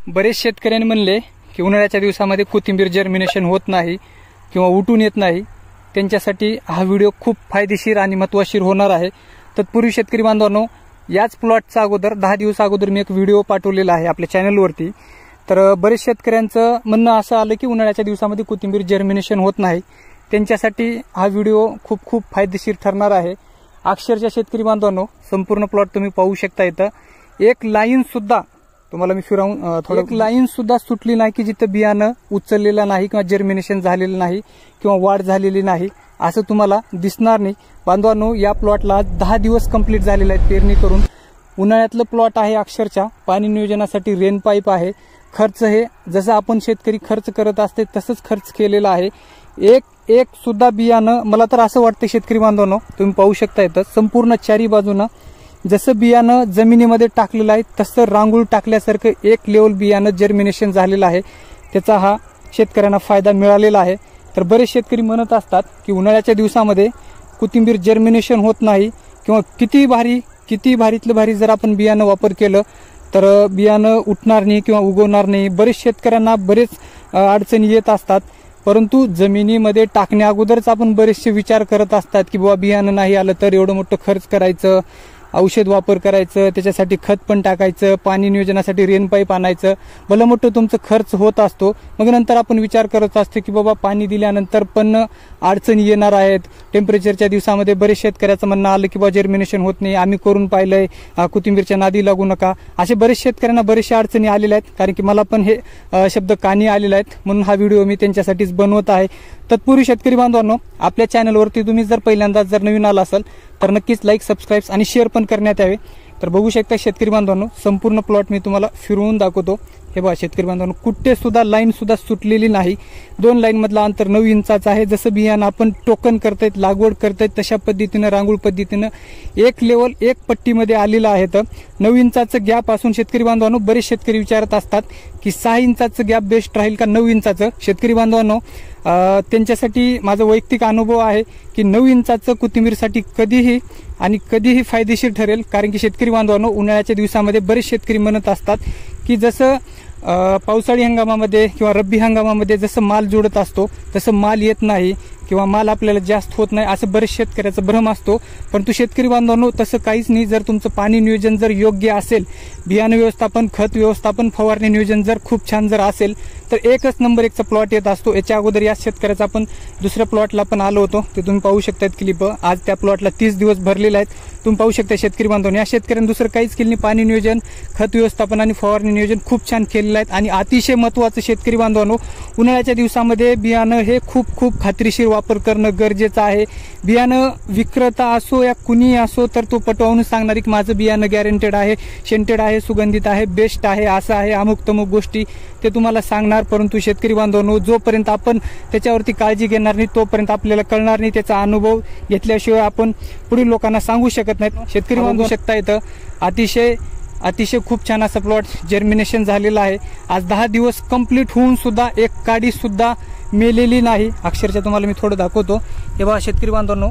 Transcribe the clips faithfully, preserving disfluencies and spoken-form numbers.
बरेच शेतकऱ्यांनी म्हणले की उन्हाळ्याच्या दिवसामध्ये कोथिंबीर जर्मिनेशन होत नाही किंवा उठून येत नाही, त्यांच्यासाठी हा व्हिडिओ खूप फायदेशीर आणि महत्त्वशीर होणार आहे। तत्पूर्वी शेतकरी बांधवांनो, याच प्लॉटचा अगोदर दहा दिवस अगोदर मी एक व्हिडिओ पाठवलेला आहे आपल्या चॅनलवरती। तर बरेच शेतकऱ्यांचं म्हणणं असं आलं की उन्हाळ्याच्या दिवसामध्ये कोथिंबीर जर्मिनेशन होत नाही, त्यांच्यासाठी हा व्हिडिओ खूप खूप फायदेशीर ठरणार आहे। अक्षरशः शेतकरी बांधवांनो, संपूर्ण प्लॉट तुम्ही पाहू शकता। इथं एक लाईन सुद्धा तुम्हाला मी फिरवून थोडं एक लाईन सुद्धा सुटली नाही की जिथं बियाणं उचललेलं नाही किंवा जर्मिनेशन झालेलं नाही किंवा वाढ झालेली नाही असं तुम्हाला दिसणार नाही। बांधवांनो, या प्लॉटला दहा दिवस कंप्लीट झालेले आहेत पेरणी करून। उन्हाळ्यातलं प्लॉट आहे, अक्षरशः पाणी नियोजनासाठी रेन पाईप आहे। खर्च हे जसं आपण शेतकरी खर्च करत असते तसंच खर्च केलेला आहे। एक एक सुद्धा बियाणं, मला तर असं वाटतं शेतकरी बांधवांनो, तुम्ही पाहू शकता इथं संपूर्ण चारी बाजूनं जसं बियाणं जमिनीमध्ये टाकलेलं आहे तसं रांगोळ टाकल्यासारखं एक लेवल बियाणं जर्मिनेशन झालेलं आहे। त्याचा हा शेतकऱ्यांना फायदा मिळालेला आहे। तर बरेच शेतकरी म्हणत असतात की उन्हाळ्याच्या दिवसामध्ये कोथिंबीर जर्मिनेशन होत नाही किंवा किती भारी किती भारीतलं भारी जर आपण बियाणं वापर केलं तर बियाणं उठणार नाही किंवा उगवणार नाही। बरेच शेतकऱ्यांना बरेच अडचणी येत असतात, परंतु जमिनीमध्ये टाकण्या अगोदरच आपण बरेचसे विचार करत असतात की बाबा बियाणं नाही आलं तर एवढं मोठं खर्च करायचं, औषध वापर करायचं, त्याच्यासाठी खत पण टाकायचं, पाणी नियोजनासाठी रेन पाईप आणायचं, भलं मोठं तुमचं खर्च होत असतो। मग नंतर आपण विचार करत असतो की बाबा पाणी दिल्यानंतर पण अडचणी येणार आहेत। टेम्परेचरच्या दिवसामध्ये बरेच शेतकऱ्याचं म्हणणं आलं की बाबा जर्मिनेशन होत नाही, आम्ही करून पाहिलंय, कोथिंबीरच्या नादी लागू नका, असे बरेच शेतकऱ्यांना बरेचशा अडचणी आलेल्या आहेत। कारण की मला पण हे शब्द कानी आलेले आहेत, म्हणून हा व्हिडिओ मी त्यांच्यासाठीच बनवत आहे। तत्पूर्वी शेतकरी बांधवांनो, आपल्या चॅनलवरती तुम्ही जर पहिल्यांदा जर नवीन आला असाल तर नक्कीच लाईक, सबस्क्राईब आणि शेअर पण करण्यात यावे। तर बघू शकता शेतकरी बांधवांनो, संपूर्ण प्लॉट मी तुम्हाला फिरवून दाखवतो। हे बघा शेतकरी बांधवांनो, कुठे सुद्धा लाईन सुद्धा सुटलेली नाही। दोन लाईन मधला अंतर नऊ इंचाचा आहे। जसं बियाणं आपण टोकन करतायत, लागवड करतायत तशा पद्धतीनं रांगोळ पद्धतीनं एक लेवल एक पट्टीमध्ये आलेलं आहे। तर नऊ इंचाचं गॅप असून शेतकरी बांधवांनो, बरेच शेतकरी विचारत असतात की सहा इंचाचं गॅप बेस्ट राहील का नऊ इंचाचं। शेतकरी बांधवांनो, त्यांच्यासाठी माझा वैयक्तिक अनुभव आहे की नऊ इंचाचं कोथिंबीरसाठी कधीही आणि कधीही फायदेशीर ठरेल। कारण की शेतकरी बांधवांनो, उन्हाळ्याच्या दिवसामध्ये बरेच शेतकरी म्हणत असतात की जसं पावसाळी हंगामामध्ये किंवा रब्बी हंगामामध्ये जसं माल जोडत असतो तसं माल येत नाही किंवा माल आपल्याला जास्त होत नाही असं बरेच शेतकऱ्याचा भ्रम असतो। परंतु शेतकरी बांधवांनो, तसं काहीच नाही। जर तुमचं पाणी नियोजन जर योग्य असेल, बियाणं व्यवस्थापन, खत व्यवस्थापन, फवारणी नियोजन जर खूप छान जर असेल तर एकच नंबर एकचा प्लॉट येत असतो। याच्या अगोदर या शेतकऱ्याचा आपण दुसऱ्या प्लॉटला पण आलो होतो, ते तुम्ही पाहू शकतात क्लिप। आज त्या प्लॉटला तीस दिवस भरलेले आहेत, तुम्ही पाहू शकता शेतकरी बांधवांनो। या शेतकऱ्यांनी दुसरं काहीच केलं नाही, पाणी नियोजन, खत व्यवस्थापन आणि फवारणी नियोजन खूप छान केलेलं आहे। आणि अतिशय महत्त्वाचं शेतकरी बांधवांनो, उन्हाळ्याच्या दिवसामध्ये बियाणं हे खूप खूप खात्रीशीर वापर करणं गरजेचं आहे। बियाणं विक्रेता असो या कुणी असो तर तो पटवून सांगणार की माझं बियाणं गॅरंटेड आहे, शेंटेड आहे, सुगंधित आहे, बेस्ट आहे, असं आहे, अमुक तमुक गोष्टी ते तुम्हाला सांगणार। परंतु शेतकरी बांधवांनो, जोपर्यंत आपण त्याच्यावरती काळजी घेणार नाही तोपर्यंत आपल्याला कळणार नाही। त्याचा अनुभव घेतल्याशिवाय आपण पुढील लोकांना सांगू शकत नाहीत। शेतकरी बांधू शकता इथं अतिशय अतिशय खूप छान असा प्लॉट जर्मिनेशन झालेला आहे। आज दहा दिवस कंप्लीट होऊन सुद्धा एक काडी सुद्धा मेलेली नाही। अक्षरशः तुम्हाला मी थोडं दाखवतो। हे बघा शेतकरी बांधवांनो,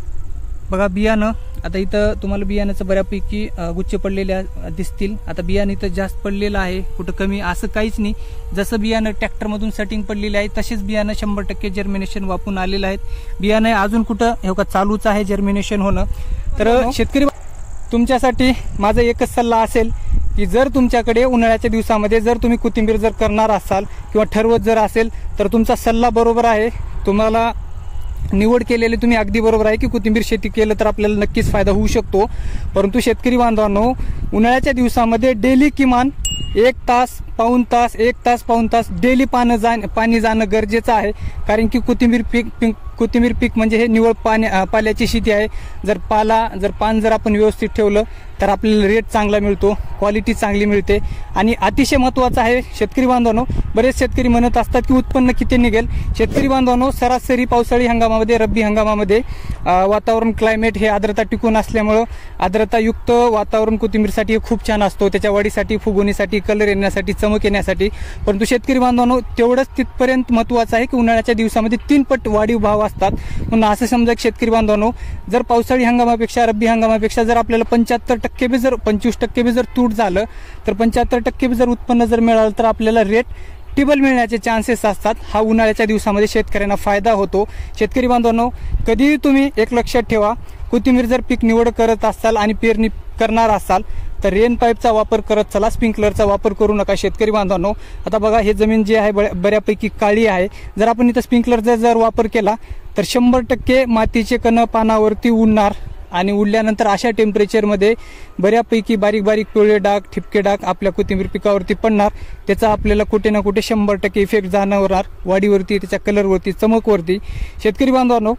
बघा बियाणं आता इथं तुम्हाला बियाण्याचं बऱ्यापैकी गुच्छ पडलेले दिसतील। आता बियाणं इथं जास्त पडलेलं आहे, कुठं कमी असं काहीच नाही। जसं बियाणं ट्रॅक्टरमधून सेटिंग पडलेलं आहे तसेच बियाणं शंभर टक्के जर्मिनेशन वापरून आलेलं आहे। बियाणं अजून कुठं हे का चालूच आहे जर्मिनेशन होणं। तर शेतकरी तुमच्यासाठी माझा एकच सल्ला असेल की जर तुमच्याकडे उन्हाळ्याच्या दिवसामध्ये जर तुम्ही कोथिंबीर जर करणार असाल किंवा ठरवत जर असेल तर तुमचा सल्ला बरोबर आहे। तुम्हाला निवड केलेली तुम्ही अगदी बरोबर आहे की कोथिंबीर शेती केलं तर आपल्याला नक्कीच फायदा होऊ शकतो। परंतु शेतकरी बांधवांनो, उन्हाळ्याच्या दिवसामध्ये डेली किमान एक तास पाऊण तास एक तास पाऊण तास डेली पानं जा पाणी जाणं गरजेचं आहे। कारण की कोथिंबीर पीक पीक कोथिंबीर पीक म्हणजे हे निवळ पाण्या पाल्याची शेती आहे। जर पाला जर पान जर आपण व्यवस्थित ठेवलं तर आपल्याला रेट चांगला मिळतो, क्वालिटी चांगली मिळते। आणि अतिशय महत्त्वाचं आहे शेतकरी बांधवांनो, बरेच शेतकरी म्हणत असतात की उत्पन्न किती निघेल। शेतकरी बांधवांनो, सरासरी पावसाळी हंगामामध्ये रब्बी हंगामामध्ये वातावरण क्लायमेट हे आर्द्रता टिकून असल्यामुळं आर्द्रतायुक्त वातावरण कोथिंबीरसाठी हे खूप छान असतो, त्याच्या वाढीसाठी, फुगवणीसाठी, कलर येण्यासाठी, चमक येण्यासाठी। परंतु शेतकरी बांधवांनो, तेवढंच तिथपर्यंत महत्त्वाचं आहे की उन्हाळ्याच्या दिवसामध्ये तीन पट वाढीव भाव असतात. म्हणून असं समजा की शेतकरी बांधवांनो, जर पावसाळी हंगामापेक्षा रब्बी हंगामापेक्षा जर आपल्याला पंच्याहत्तर टक्के बी जर पंचवीस टक्के बी जर तूट झालं तर पंच्याहत्तर टक्के बी जर उत्पन्न जर मिळालं तर आपल्याला रेट टिबल मिळण्याचे चान्सेस असतात. हा उन्हाळ्याच्या दिवसामध्ये शेतकऱ्यांना फायदा होतो. शेतकरी बांधवांनो, कधीही तुम्ही एक लक्षात ठेवा, कोथिंबीर जर पीक निवड करत असाल आणि पेरणी करणार असाल तर रेन पाईपचा वापर करत चला, स्प्रिंकलरचा वापर करू नका. शेतकरी बांधवांनो, आता बघा हे जमीन जी आहे बऱ्यापैकी काळी आहे. जर आपण इथं स्प्रिंकलरचा जर वापर केला तर शंभर टक्के मातीचे कण पानावरती उडणार आणि उडल्यानंतर अशा टेम्परेचरमध्ये बऱ्यापैकी बारीक बारीक पिवळे डाग, ठिपके डाग आपल्या कोथिंबीर पिकावरती पडणार. त्याचा आपल्याला कुठे ना कुठे शंभर टक्के इफेक्ट जाणवणार वाढीवरती, त्याच्या कलरवरती, चमकवरती. शेतकरी बांधवांनो,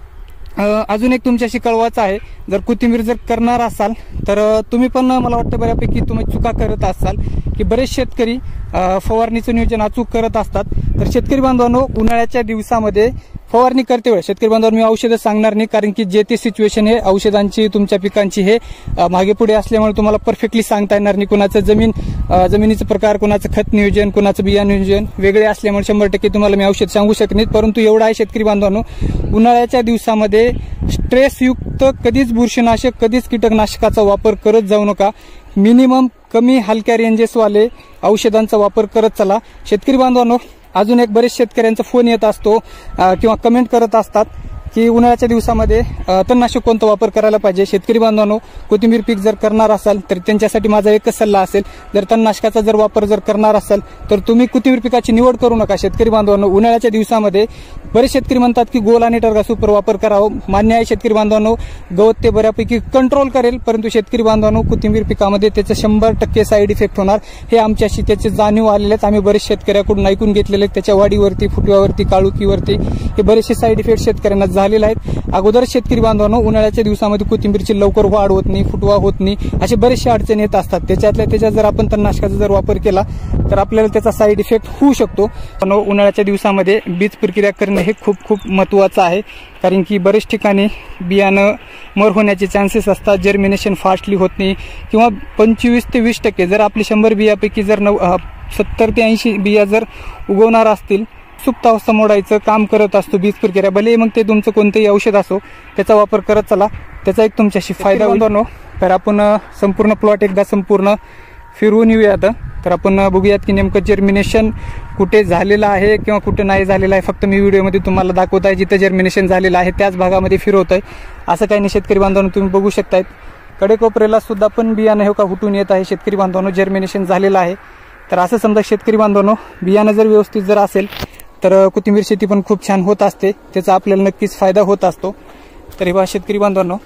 अजून एक तुमच्याशी कळवायचं आहे, जर कोथिंबीर जर करणार असाल तर तुम्ही पण मला वाटतं बऱ्यापैकी तुम्ही चुका करत असाल की बरेच शेतकरी फवारणीचं नियोजन अचूक करत असतात. तर शेतकरी बांधवांनो, उन्हाळ्याच्या दिवसामध्ये फवारणी करते वेळ शेतकरी बांधवांनो मी औषधं सांगणार नाही, कारण की जे ते सिच्युएशन हे औषधांची तुमच्या पिकांची हे मागे पुढे असल्यामुळे तुम्हाला परफेक्टली सांगता येणार नाही. कुणाचं जमीन जमिनीचं प्रकार, कुणाचं खत नियोजन, कुणाचं बिया नियोजन वेगळे असल्यामुळे शंभर टक्के तुम्हाला मी औषध सांगू शकत नाही. परंतु एवढं आहे शेतकरी बांधवांनो, उन्हाळ्याच्या दिवसामध्ये स्ट्रेसयुक्त कधीच बुरशीनाशक, कधीच कीटकनाशकाचा वापर करत जाऊ नका. मिनिमम कमी हलक्या रेंजेसवाले औषधांचा वापर करत चला. शेतकरी बांधवांनो, अजून एक बरेच शेतकऱ्यांचा फोन येत असतो किंवा कमेंट करत असतात की उन्हाळ्याच्या दिवसामध्ये तणनाशक कोणता वापर करायला पाहिजे. शेतकरी बांधवांनो, कोथिंबीर पीक जर करणार असाल तर त्यांच्यासाठी माझा एकच सल्ला असेल, जर तणनाशकाचा जर वापर जर करणार असाल तर तुम्ही कोथिंबीर पिकाची निवड करू नका. शेतकरी बांधवांनो, उन्हाळ्याच्या दिवसामध्ये बरेच शेतकरी म्हणतात की गोल आणि टर्गा सुपर वापर करावं. मान्य आहे शेतकरी बांधवांनो, गवत ते बऱ्यापैकी कंट्रोल करेल, परंतु शेतकरी बांधवांनो कोथिंबीर पिकामध्ये त्याचं शंभर टक्के साईड इफेक्ट होणार. हे आमच्याशी त्याचे जाणीव आलेले आहेत. आम्ही बरेच शेतकऱ्याकडून ऐकून घेतलेले आहेत. त्याच्या वाढीवरती, फुटव्यावरती, काळुकीवरती हे बरेचसे साईड इफेक्ट शेतकऱ्यांना झालेले आहेत. अगोदर शेतकरी बांधवांनो, उन्हाळ्याच्या दिवसामध्ये कोथिंबीरची लवकर वाढ होत नाही, फुटवा होत नाही, असे बरेचसे अडचणी येत असतात. त्याच्यातल्या त्याच्यात जर आपण तणनाशकाचा जर वापर केला तर आपल्याला त्याचा साईड इफेक्ट होऊ शकतो. पण उन्हाळ्याच्या दिवसामध्ये बीज प्रक्रिया करणे हे खूप खूप महत्त्वाचं आहे, कारण की बरेच ठिकाणी बियाणं मर होण्याचे चान्सेस असतात, जर्मिनेशन फास्टली होत नाही किंवा पंचवीस ते वीस टक्के जर आपली शंभर बियापैकी जर नऊ सत्तर ते ऐंशी बिया जर उगवणार असतील, सुप्तावस्था मोडायचं काम करत असतो बीज प्रक्रिया. भले मग ते तुमचं कोणतेही औषध असो त्याचा वापर करत चला, त्याचा एक तुमच्याशी फायदा होतो. तर आपण संपूर्ण प्लॉट एकदा संपूर्ण फिरवून येऊयात. तर आपण बघूयात की नेमकं जर्मिनेशन कुठे झालेलं आहे किंवा कुठे नाही झालेलं आहे. फक्त मी व्हिडिओमध्ये तुम्हाला दाखवत आहे जिथं जर्मिनेशन झालेलं आहे त्याच भागामध्ये फिरवत आहे. असं काही नाही शेतकरी बांधवांनो, तुम्ही बघू शकतायत कडेकोपऱ्याला सुद्धा पण बियाणं हे का हुटून येत आहे. शेतकरी बांधवांनो, जर्मिनेशन झालेलं आहे. तर असं समजा शेतकरी बांधवांनो, बियाणं जर व्यवस्थित जर असेल तर कोथिंबीर शेती पण खूप छान होत असते, त्याचा आपल्याला नक्कीच फायदा होत असतो. तर हे बघा शेतकरी बांधवांनो,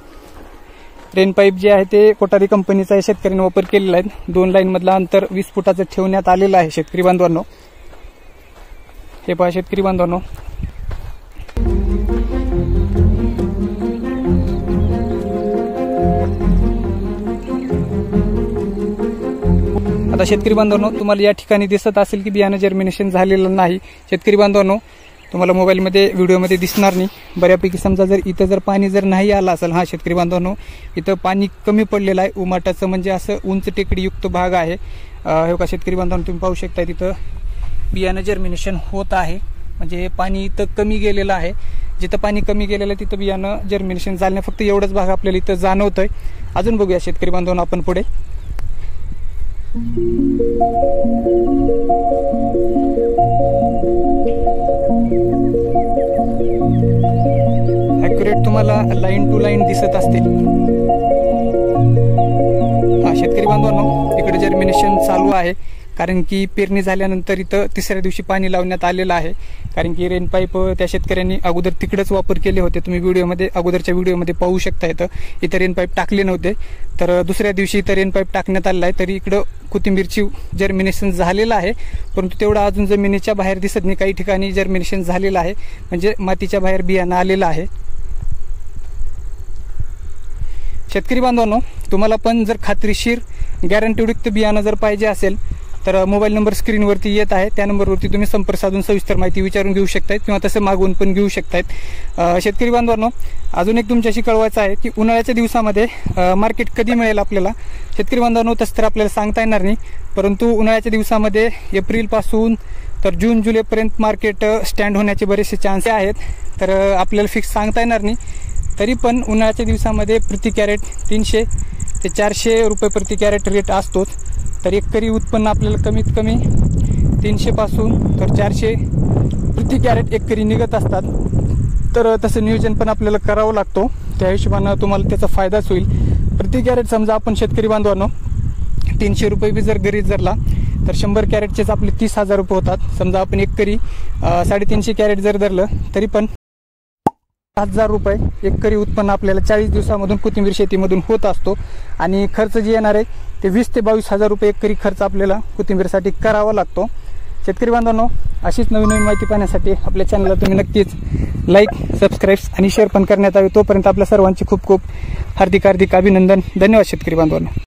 रेन पाईप जे आहे ते कोठारी कंपनीचा शेतकऱ्यांनी वापर केलेला आहे. दोन लाईन मधला अंतर वीस फुटाचं ठेवण्यात आलेलं आहे. शेतकरी बांधवांनो, हे पहा शेतकरी बांधवांनो, आता शेतकरी बांधवांनो, तुम्हाला या ठिकाणी दिसत असेल की बियाणं जर्मिनेशन झालेलं नाही. शेतकरी बांधवांनो, तुम्हाला मोबाईलमध्ये व्हिडिओमध्ये दिसणार नाही. बऱ्यापैकी समजा जर इथं जर पाणी जर नाही आलं असेल, हा शेतकरी बांधवांनो इथं पाणी कमी पडलेलं आहे, उमाटाचं म्हणजे असं उंच टेकडीयुक्त भाग आहे. हे का शेतकरी बांधवांनो, तुम्ही पाहू शकता तिथं बियाणं जर्मिनेशन होत आहे, म्हणजे पाणी इथं कमी गेलेलं आहे. जिथं पाणी कमी गेलेलं आहे तिथं बियाणं जर्मिनेशन झालं नाही. फक्त एवढंच भाग आपल्याला इथं जाणवतंय. अजून बघूया शेतकरी बांधवांनो आपण पुढे. ॲक्युरेट तुम्हाला लाईन टू लाईन दिसत असतील. हा शेतकरी बांधवांनो, इकडे जर्मिनेशन चालू आहे, कारण की पेरणी झाल्यानंतर इथं तिसऱ्या दिवशी पाणी लावण्यात आलेलं आहे. कारण की रेन पाईप त्या शेतकऱ्यांनी अगोदर तिकडेच वापर केले होते. तुम्ही व्हिडिओमध्ये अगोदरच्या व्हिडिओमध्ये पाहू शकता. इथं इथं रेन पाईप टाकले नव्हते, तर दुसऱ्या दिवशी इथं रेन पाईप टाकण्यात आलेला आहे. तरी इकडं कोथिंबीरची जर्मिनेशन झालेलं आहे, परंतु तेवढं अजून जमिनीच्या बाहेर दिसत नाही. काही ठिकाणी जर्मिनेशन झालेलं आहे, म्हणजे मातीच्या बाहेर बियाणं आलेलं आहे. शेतकरी बांधवांनो, तुम्हाला पण जर खात्रीशीर गॅरंटीयुक्त बियाणं जर पाहिजे असेल तर मोबाईल नंबर स्क्रीनवरती येत आहे, त्या नंबरवरती तुम्ही संपर्क साधून सविस्तर माहिती विचारून घेऊ शकतायत किंवा तसं मागवून पण घेऊ शकतायत। शेतकरी बांधवांनो, अजून एक तुमच्याशी कळवायचं आहे की उन्हाळ्याच्या दिवसामध्ये मार्केट कधी मिळेल आपल्याला शेतकरी बांधवांनो तसं तर आपल्याला सांगता येणार नाही, परंतु उन्हाळ्याच्या दिवसामध्ये एप्रिलपासून तर जून जुलैपर्यंत मार्केट स्टँड होण्याचे बरेचसे चान्स आहेत। तर आपल्याला फिक्स सांगता येणार नाही, तरी पण उन्हाळ्याच्या दिवसामध्ये प्रति कॅरेट तीनशे ते चारशे रुपये प्रति कॅरेट रेट असतोच। तर एकरी उत्पन्न आपल्याला कमीत कमी तीनशेपासून तर चारशे प्रति कॅरेट एकरी निघत असतात। तर तसं नियोजन पण आपल्याला करावं लागतो, त्या हिशोबानं तुम्हाला त्याचा फायदाच होईल। प्रति कॅरेट समजा आपण शेतकरी बांधवांनो तीनशे रुपये बी जर घरी धरला तर शंभर कॅरेटचेच आपले तीस हजार रुपये होतात। समजा आपण एकरी साडेतीनशे कॅरेट जर धरलं तरी पण हजार रुपये एकरी उत्पन्न आपल्याला चाळीस दिवसामधून कोथिंबीर शेतीमधून होत असतो। आणि खर्च जे येणार आहे ते वीस ते बावीस हजार रुपये एकरी खर्च आपल्याला कोथिंबीरसाठी करावा लागतो। शेतकरी बांधवांनो, अशीच नवीन नवीन माहिती पाहण्यासाठी आपल्या चॅनलला तुम्ही नक्कीच लाईक, सबस्क्राईब आणि शेअर पण करण्यात यावे। तोपर्यंत आपल्या सर्वांचे खूप खूप हार्दिक हार्दिक अभिनंदन। धन्यवाद शेतकरी बांधवांनो।